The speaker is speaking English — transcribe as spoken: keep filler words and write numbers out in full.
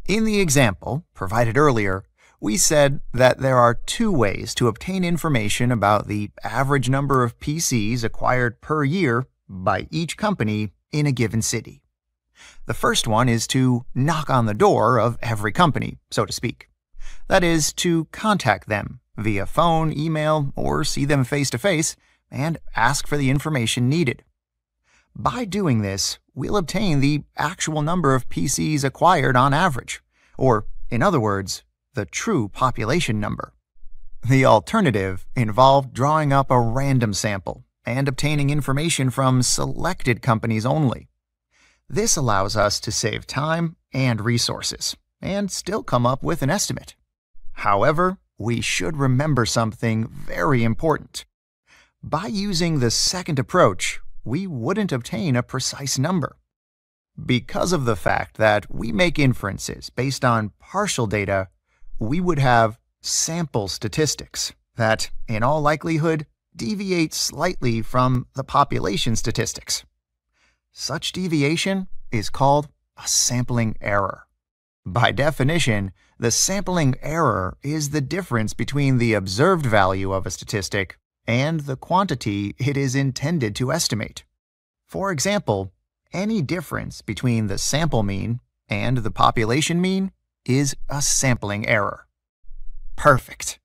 In the example provided earlier, we said that there are two ways to obtain information about the average number of P Cs acquired per year by each company in a given city. The first one is to knock on the door of every company, so to speak. That is, to contact them via phone, email, or see them face to face and ask for the information needed. By doing this, we'll obtain the actual number of P Cs acquired on average, or, in other words, the true population number. The alternative involved drawing up a random sample and obtaining information from selected companies only. This allows us to save time and resources, and still come up with an estimate. However, we should remember something very important. By using the second approach, we wouldn't obtain a precise number. Because of the fact that we make inferences based on partial data, we would have sample statistics that, in all likelihood, deviate slightly from the population statistics. Such deviation is called a sampling error. By definition, the sampling error is the difference between the observed value of a statistic and the quantity it is intended to estimate. For example, any difference between the sample mean and the population mean is a sampling error. Perfect.